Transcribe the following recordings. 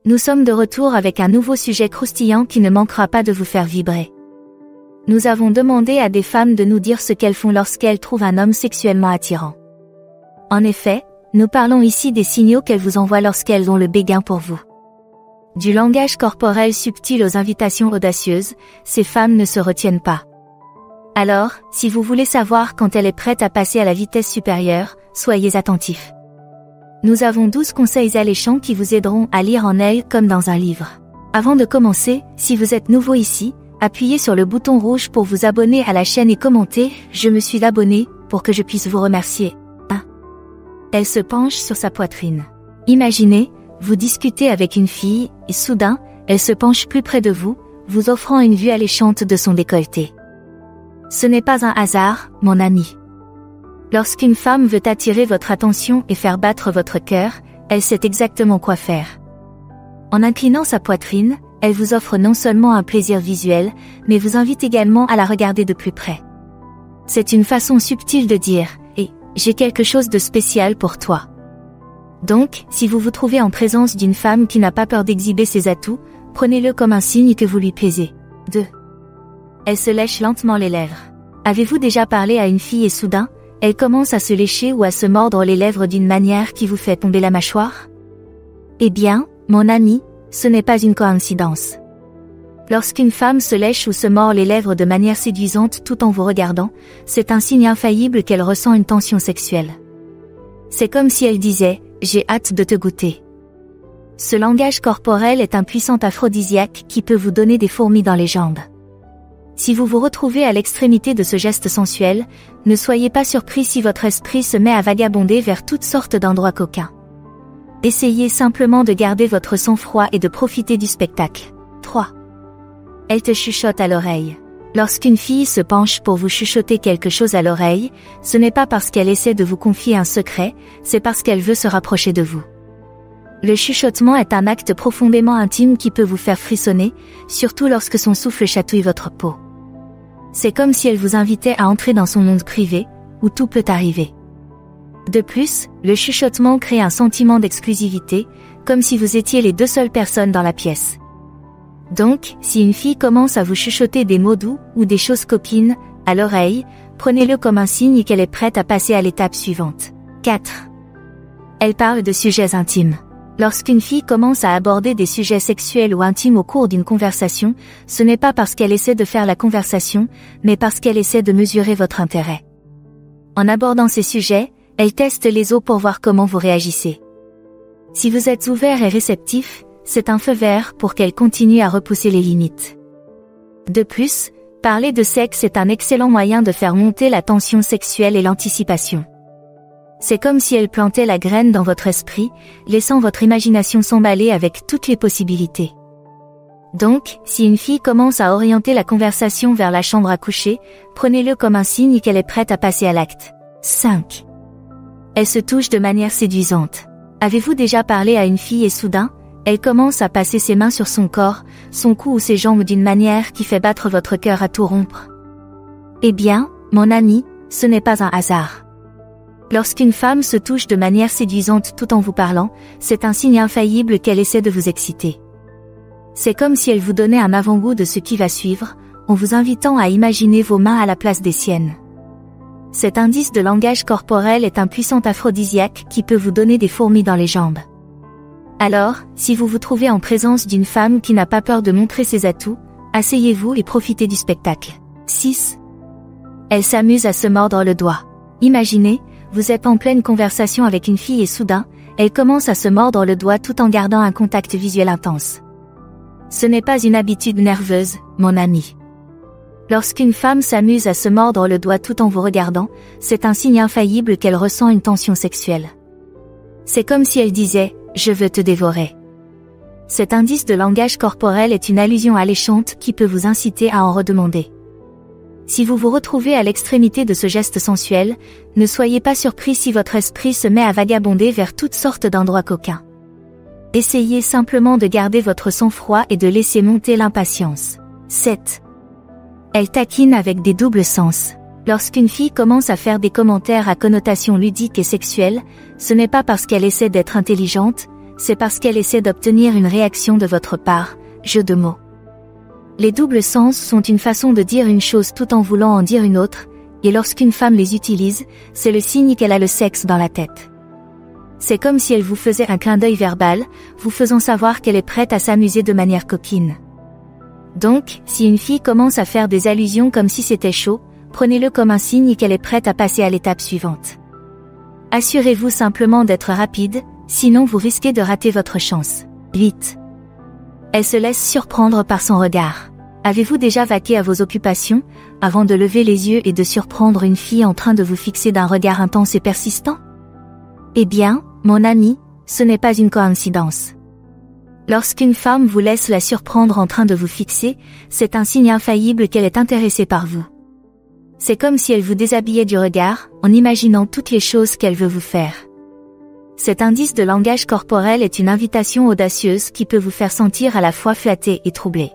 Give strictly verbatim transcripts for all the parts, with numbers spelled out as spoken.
Nous sommes de retour avec un nouveau sujet croustillant qui ne manquera pas de vous faire vibrer. Nous avons demandé à des femmes de nous dire ce qu'elles font lorsqu'elles trouvent un homme sexuellement attirant. En effet, nous parlons ici des signaux qu'elles vous envoient lorsqu'elles ont le béguin pour vous. Du langage corporel subtil aux invitations audacieuses, ces femmes ne se retiennent pas. Alors, si vous voulez savoir quand elle est prête à passer à la vitesse supérieure, soyez attentifs. Nous avons douze conseils alléchants qui vous aideront à lire en elle comme dans un livre. Avant de commencer, si vous êtes nouveau ici, appuyez sur le bouton rouge pour vous abonner à la chaîne et commentez « Je me suis abonné » pour que je puisse vous remercier. un. Elle se penche sur sa poitrine. Imaginez, vous discutez avec une fille, et soudain, elle se penche plus près de vous, vous offrant une vue alléchante de son décolleté. Ce n'est pas un hasard, mon ami. Lorsqu'une femme veut attirer votre attention et faire battre votre cœur, elle sait exactement quoi faire. En inclinant sa poitrine, elle vous offre non seulement un plaisir visuel, mais vous invite également à la regarder de plus près. C'est une façon subtile de dire « Eh, j'ai quelque chose de spécial pour toi ». Donc, si vous vous trouvez en présence d'une femme qui n'a pas peur d'exhiber ses atouts, prenez-le comme un signe que vous lui plaisez. deux. Elle se lèche lentement les lèvres. Avez-vous déjà parlé à une fille et soudain, elle commence à se lécher ou à se mordre les lèvres d'une manière qui vous fait tomber la mâchoire? Eh bien, mon ami, ce n'est pas une coïncidence. Lorsqu'une femme se lèche ou se mord les lèvres de manière séduisante tout en vous regardant, c'est un signe infaillible qu'elle ressent une tension sexuelle. C'est comme si elle disait « J'ai hâte de te goûter ». Ce langage corporel est un puissant aphrodisiaque qui peut vous donner des fourmis dans les jambes. Si vous vous retrouvez à l'extrémité de ce geste sensuel, ne soyez pas surpris si votre esprit se met à vagabonder vers toutes sortes d'endroits coquins. Essayez simplement de garder votre sang-froid et de profiter du spectacle. trois. Elle te chuchote à l'oreille. Lorsqu'une fille se penche pour vous chuchoter quelque chose à l'oreille, ce n'est pas parce qu'elle essaie de vous confier un secret, c'est parce qu'elle veut se rapprocher de vous. Le chuchotement est un acte profondément intime qui peut vous faire frissonner, surtout lorsque son souffle chatouille votre peau. C'est comme si elle vous invitait à entrer dans son monde privé, où tout peut arriver. De plus, le chuchotement crée un sentiment d'exclusivité, comme si vous étiez les deux seules personnes dans la pièce. Donc, si une fille commence à vous chuchoter des mots doux ou des choses copines à l'oreille, prenez-le comme un signe qu'elle est prête à passer à l'étape suivante. quatre. Elle parle de sujets intimes. Lorsqu'une fille commence à aborder des sujets sexuels ou intimes au cours d'une conversation, ce n'est pas parce qu'elle essaie de faire la conversation, mais parce qu'elle essaie de mesurer votre intérêt. En abordant ces sujets, elle teste les os pour voir comment vous réagissez. Si vous êtes ouvert et réceptif, c'est un feu vert pour qu'elle continue à repousser les limites. De plus, parler de sexe est un excellent moyen de faire monter la tension sexuelle et l'anticipation. C'est comme si elle plantait la graine dans votre esprit, laissant votre imagination s'emballer avec toutes les possibilités. Donc, si une fille commence à orienter la conversation vers la chambre à coucher, prenez-le comme un signe qu'elle est prête à passer à l'acte. cinq. Elle se touche de manière séduisante. Avez-vous déjà parlé à une fille et soudain, elle commence à passer ses mains sur son corps, son cou ou ses jambes d'une manière qui fait battre votre cœur à tout rompre? Eh bien, mon ami, ce n'est pas un hasard. Lorsqu'une femme se touche de manière séduisante tout en vous parlant, c'est un signe infaillible qu'elle essaie de vous exciter. C'est comme si elle vous donnait un avant-goût de ce qui va suivre, en vous invitant à imaginer vos mains à la place des siennes. Cet indice de langage corporel est un puissant aphrodisiaque qui peut vous donner des fourmis dans les jambes. Alors, si vous vous trouvez en présence d'une femme qui n'a pas peur de montrer ses atouts, asseyez-vous et profitez du spectacle. six. Elle s'amuse à se mordre le doigt. Imaginez, vous êtes en pleine conversation avec une fille et soudain, elle commence à se mordre le doigt tout en gardant un contact visuel intense. Ce n'est pas une habitude nerveuse, mon ami. Lorsqu'une femme s'amuse à se mordre le doigt tout en vous regardant, c'est un signe infaillible qu'elle ressent une tension sexuelle. C'est comme si elle disait « Je veux te dévorer ». Cet indice de langage corporel est une allusion alléchante qui peut vous inciter à en redemander. Si vous vous retrouvez à l'extrémité de ce geste sensuel, ne soyez pas surpris si votre esprit se met à vagabonder vers toutes sortes d'endroits coquins. Essayez simplement de garder votre sang-froid et de laisser monter l'impatience. sept. Elle taquine avec des doubles sens. Lorsqu'une fille commence à faire des commentaires à connotation ludique et sexuelle, ce n'est pas parce qu'elle essaie d'être intelligente, c'est parce qu'elle essaie d'obtenir une réaction de votre part, jeu de mots. Les doubles sens sont une façon de dire une chose tout en voulant en dire une autre, et lorsqu'une femme les utilise, c'est le signe qu'elle a le sexe dans la tête. C'est comme si elle vous faisait un clin d'œil verbal, vous faisant savoir qu'elle est prête à s'amuser de manière coquine. Donc, si une fille commence à faire des allusions comme si c'était chaud, prenez-le comme un signe qu'elle est prête à passer à l'étape suivante. Assurez-vous simplement d'être rapide, sinon vous risquez de rater votre chance. huit. Elle se laisse surprendre par son regard. Avez-vous déjà vaqué à vos occupations, avant de lever les yeux et de surprendre une fille en train de vous fixer d'un regard intense et persistant? Eh bien, mon ami, ce n'est pas une coïncidence. Lorsqu'une femme vous laisse la surprendre en train de vous fixer, c'est un signe infaillible qu'elle est intéressée par vous. C'est comme si elle vous déshabillait du regard, en imaginant toutes les choses qu'elle veut vous faire. Cet indice de langage corporel est une invitation audacieuse qui peut vous faire sentir à la fois flatté et troublé.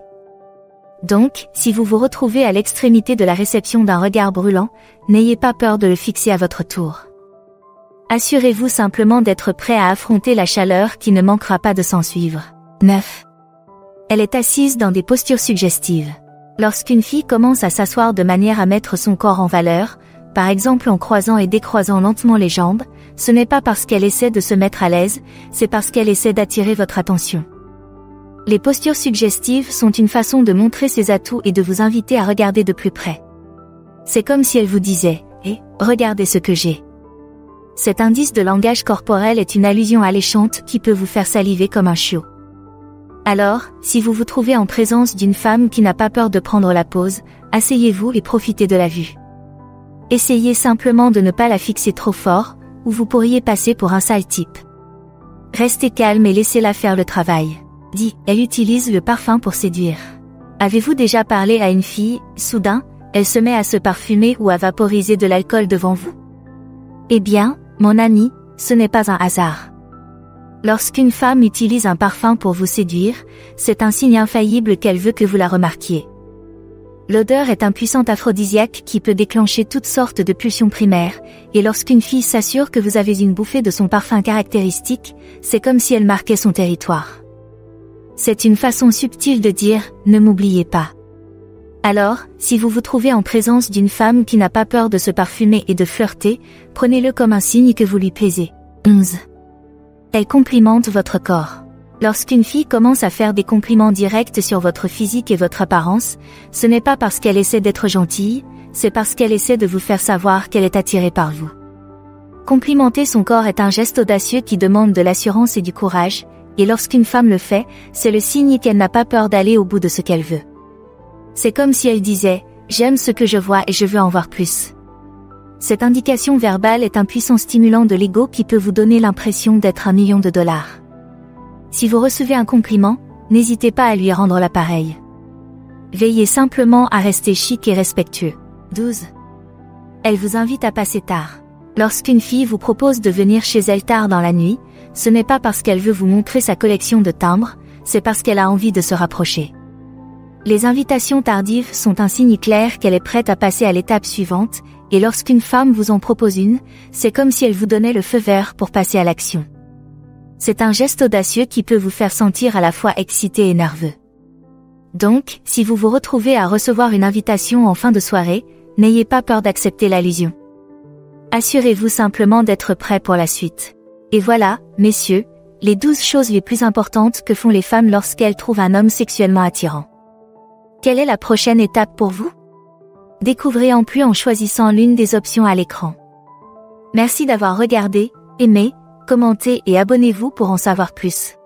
Donc, si vous vous retrouvez à l'extrémité de la réception d'un regard brûlant, n'ayez pas peur de le fixer à votre tour. Assurez-vous simplement d'être prêt à affronter la chaleur qui ne manquera pas de s'ensuivre. neuf. Elle est assise dans des postures suggestives. Lorsqu'une fille commence à s'asseoir de manière à mettre son corps en valeur, par exemple en croisant et décroisant lentement les jambes, ce n'est pas parce qu'elle essaie de se mettre à l'aise, c'est parce qu'elle essaie d'attirer votre attention. Les postures suggestives sont une façon de montrer ses atouts et de vous inviter à regarder de plus près. C'est comme si elle vous disait « Eh, regardez ce que j'ai ». Cet indice de langage corporel est une allusion alléchante qui peut vous faire saliver comme un chiot. Alors, si vous vous trouvez en présence d'une femme qui n'a pas peur de prendre la pause, asseyez-vous et profitez de la vue. Essayez simplement de ne pas la fixer trop fort, ou vous pourriez passer pour un sale type. Restez calme et laissez-la faire le travail. dix. Elle utilise le parfum pour séduire. Avez-vous déjà parlé à une fille, soudain, elle se met à se parfumer ou à vaporiser de l'alcool devant vous? Eh bien, mon ami, ce n'est pas un hasard. Lorsqu'une femme utilise un parfum pour vous séduire, c'est un signe infaillible qu'elle veut que vous la remarquiez. L'odeur est un puissant aphrodisiaque qui peut déclencher toutes sortes de pulsions primaires, et lorsqu'une fille s'assure que vous avez une bouffée de son parfum caractéristique, c'est comme si elle marquait son territoire. C'est une façon subtile de dire « ne m'oubliez pas ». Alors, si vous vous trouvez en présence d'une femme qui n'a pas peur de se parfumer et de flirter, prenez-le comme un signe que vous lui plaisez. onze. Elle complimente votre corps. Lorsqu'une fille commence à faire des compliments directs sur votre physique et votre apparence, ce n'est pas parce qu'elle essaie d'être gentille, c'est parce qu'elle essaie de vous faire savoir qu'elle est attirée par vous. Complimenter son corps est un geste audacieux qui demande de l'assurance et du courage, et lorsqu'une femme le fait, c'est le signe qu'elle n'a pas peur d'aller au bout de ce qu'elle veut. C'est comme si elle disait « J'aime ce que je vois et je veux en voir plus ». Cette indication verbale est un puissant stimulant de l'ego qui peut vous donner l'impression d'être un million de dollars. Si vous recevez un compliment, n'hésitez pas à lui rendre l'appareil. Veillez simplement à rester chic et respectueux. douze. Elle vous invite à passer tard. Lorsqu'une fille vous propose de venir chez elle tard dans la nuit, ce n'est pas parce qu'elle veut vous montrer sa collection de timbres, c'est parce qu'elle a envie de se rapprocher. Les invitations tardives sont un signe clair qu'elle est prête à passer à l'étape suivante, et lorsqu'une femme vous en propose une, c'est comme si elle vous donnait le feu vert pour passer à l'action. C'est un geste audacieux qui peut vous faire sentir à la fois excité et nerveux. Donc, si vous vous retrouvez à recevoir une invitation en fin de soirée, n'ayez pas peur d'accepter l'allusion. Assurez-vous simplement d'être prêt pour la suite. Et voilà, messieurs, les douze choses les plus importantes que font les femmes lorsqu'elles trouvent un homme sexuellement attirant. Quelle est la prochaine étape pour vous? Découvrez en plus en choisissant l'une des options à l'écran. Merci d'avoir regardé, aimé, commenté et abonnez-vous pour en savoir plus.